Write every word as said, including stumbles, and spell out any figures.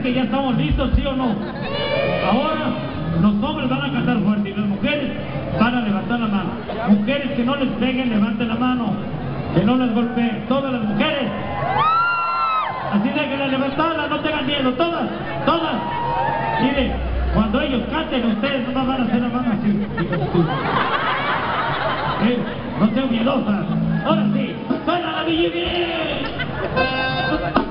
que ya estamos listos, ¿sí o no? Ahora los hombres van a cantar fuerte y las mujeres van a levantar la mano. Mujeres que no les peguen, levanten la mano. Que no les golpeen. Todas las mujeres. Así déjenlas levantarlas, no tengan miedo. Todas, todas. Mire, cuando ellos canten, ustedes no van a hacer la mano así. ¿Eh? No sean miedosas. Ahora sí, suena la Villivién.